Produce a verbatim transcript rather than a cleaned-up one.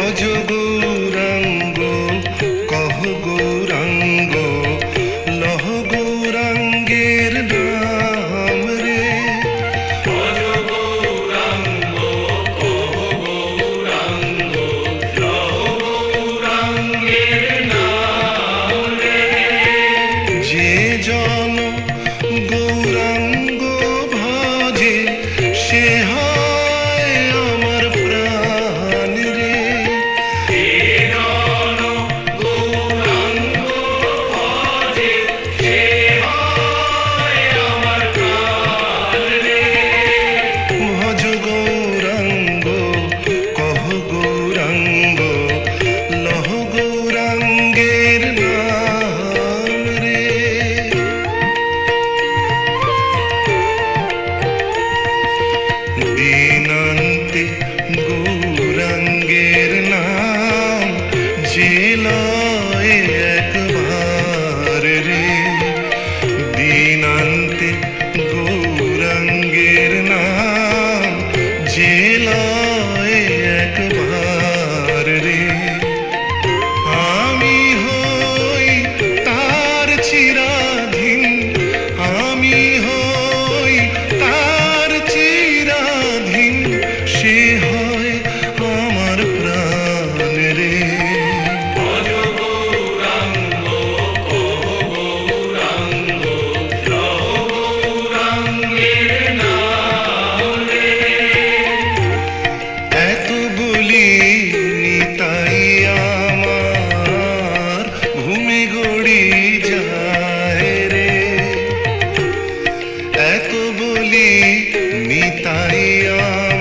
ভজ গৌরাঙ্গ কহ গৌরাঙ্গ লহ গৌরাঙ্গের নাম রে। ভজ গৌরাঙ্গ কহ গৌরাঙ্গ লহ গৌরাঙ্গের নাম রে। যে জন গৌরাঙ্গ ভজে সে হয় আমার প্রাণ রে। যে জন গৌরাঙ্গ ভজে সে হয় আমার প্রাণ রে। ভজ গৌরাঙ্গ কহ গৌরাঙ্গ লহ গৌরাঙ্গের নাম রে। দিনান্তে গৌরাঙ্গের নাম যে লয় একবার রে। দিনান্তে গৌরাঙ্গের নাম যে লয় একবার রে। আমি হই তার চিরাধীন, আমি হই তার চিরাধীন, সে হয় আমার প্রাণ রে। ভজ গৌরাঙ্গ কহ গৌরাঙ্গ লহ গৌরাঙ্গের নাম রে। এত বলি নিতাই আমার ঘুমে গড়ি যায় রে। এত বলি নিতাই